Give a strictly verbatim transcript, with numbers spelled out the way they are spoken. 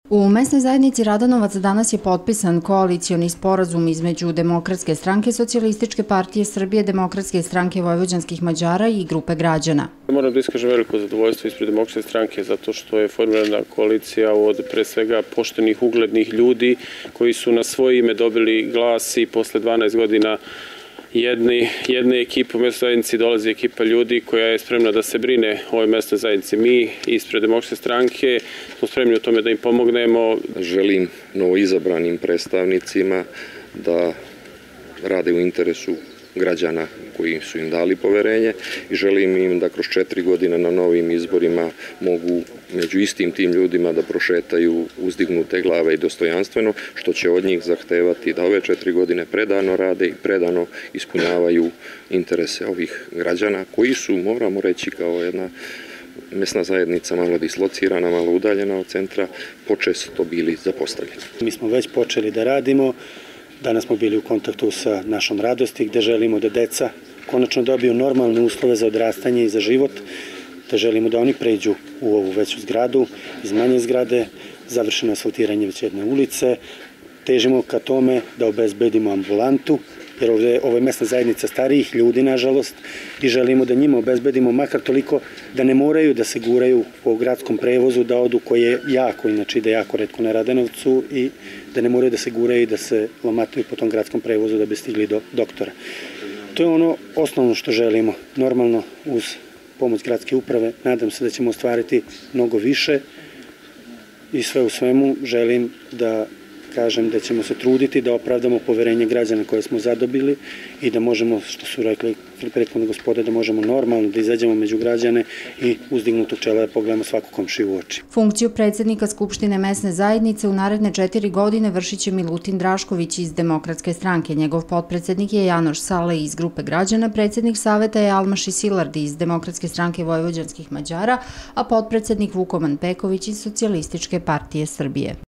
U mesnoj zajednici Radanovac danas je potpisan koalicioni sporazum između Demokratske stranke, Socijalističke partije Srbije, Demokratske stranke vojvođanskih Mađara i grupe građana. Moram da iskažem veliko zadovoljstvo ispred Demokratske stranke zato što je formirana koalicija od pre svega poštenih, uglednih ljudi koji su na svoje ime dobili glas i posle dvanaest godina Jedni, jedne ekipe u mesnoj zajednici dolazi ekipa ljudi koja je spremna da se brine o ovoj mesnoj zajednici. Mi ispred Demokratske stranke smo spremni u tome da im pomognemo. Želim novoizabranim predstavnicima da rade u interesu građana koji su im dali poverenje i želim im da kroz četiri godine na novim izborima mogu među istim tim ljudima da prošetaju uzdignute glave i dostojanstveno, što će od njih zahtevati da ove četiri godine predano rade i predano ispunjavaju interese ovih građana koji su, moramo reći, kao jedna mesna zajednica malo dislocirana, malo udaljena od centra, počesto bili zapostavljeni. Mi smo već počeli da radimo. Danas smo bili u kontaktu sa našom Radosti gde želimo da deca konačno dobiju normalne uslove za odrastanje i za život, da želimo da oni pređu u ovu veću zgradu, iz manje zgrade, završeno asfaltiranje već jedne ulice, težimo ka tome da obezbedimo ambulantu, jer ovdje, ovo je mesna zajednica starijih ljudi, nažalost, i želimo da njima obezbedimo makar toliko da ne moraju da se guraju po gradskom prevozu, da odu koji je jako, inače ide jako retko na Radanovcu, i da ne moraju da se guraju i da se lomataju po tom gradskom prevozu da bi stigli do doktora. To je ono osnovno što želimo. Normalno, uz pomoć gradske uprave, nadam se da ćemo ostvariti mnogo više i sve u svemu želim da kažem da ćemo se truditi da opravdamo poverenje građana koje smo zadobili i da možemo, što su rekli prethodne gospode, da možemo normalno da izađemo među građane i uzdignutog čela da pogledamo svaku komšiju u oči. Funkciju predsjednika Skupštine mesne zajednice u naredne četiri godine vršit će Milutin Drašković iz Demokratske stranke. Njegov potpredsjednik je Janoš Sale iz grupe građana, predsjednik saveta je Almaši Silardi iz Demokratske stranke vojvođanskih Mađara, a potpredsjednik Vukoman Peković iz Socijalističke partije Srbije.